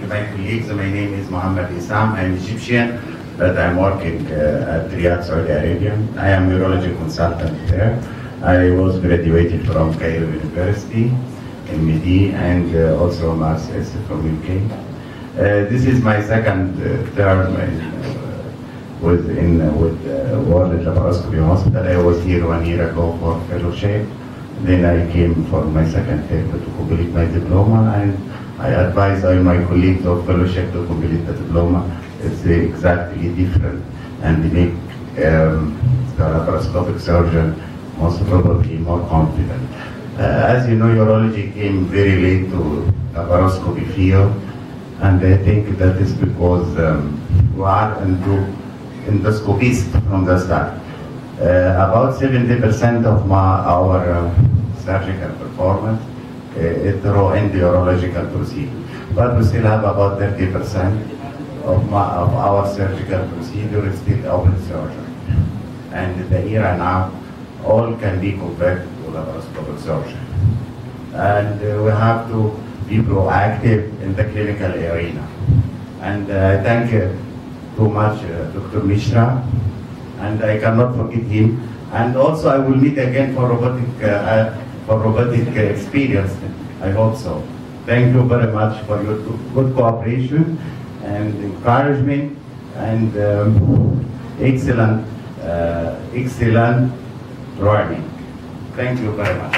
my colleagues. My name is Mohammed Isam. I'm Egyptian, but I'm working at Riyadh, Saudi Arabia. I am a urology consultant there. I was graduated from Cairo University, MD, and also Masters from UK. This is my second term with World Laparoscopy Hospital. I was here 1 year ago for fellowship. Then I came for my second term to complete my diploma, and I advise all my colleagues of fellowship to complete the diploma. It's exactly different, and they make the laparoscopic surgeon most probably more confident. As you know, urology came very late to laparoscopy field, and I think that is because we are into endoscopists from the start. About 70% of our surgical performance is through endourological procedure, but we still have about 30% of our surgical procedure is still open surgery. And the era now, all can be converted to laparoscopic surgery. And we have to be proactive in the clinical arena. And I thank too much Dr. Mishra, and I cannot forget him. And also I will meet again for robotic experience, I hope so. Thank you very much for your good cooperation and encouragement and excellent learning. Thank you very much.